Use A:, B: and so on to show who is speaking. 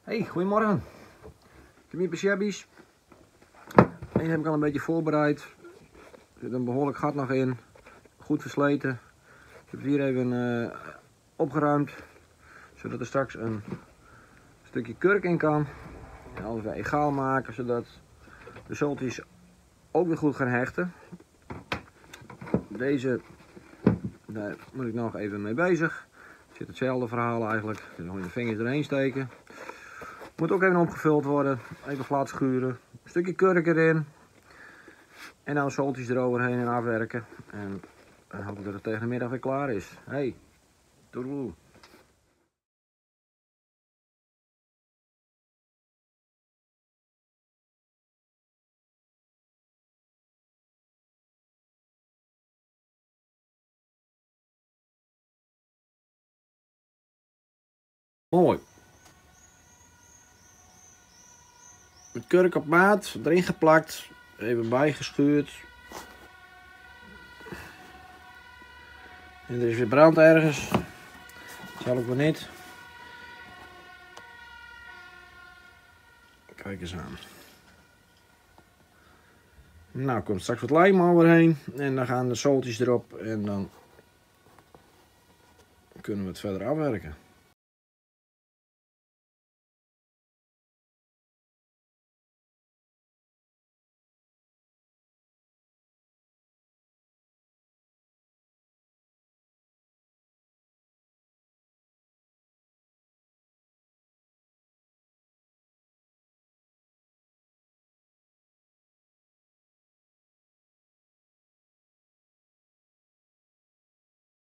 A: Hey, goedemorgen. Ik heb hier beshabbies. Deze heb ik al een beetje voorbereid. Er zit een behoorlijk gat nog in. Goed versleten. Ik heb het hier even opgeruimd. Zodat er straks een stukje kurk in kan. En alles weer egaal maken. Zodat de salties ook weer goed gaan hechten. Deze, daar moet ik nog even mee bezig. Er zit hetzelfde verhaal eigenlijk. Dus gewoon je vingers erheen steken. Moet ook even opgevuld worden. Even glad schuren. Een stukje kurk erin. En dan salties eroverheen en afwerken. En dan hoop ik dat het tegen de middag weer klaar is. Hey, toedeloe. Mooi. Met kurk op maat, erin geplakt, even bijgeschuurd. En er is weer brand ergens. Zal ik wel niet. Kijk eens aan. Nou, komt straks wat lijm overheen. En dan gaan de salties erop. En dan kunnen we het verder afwerken.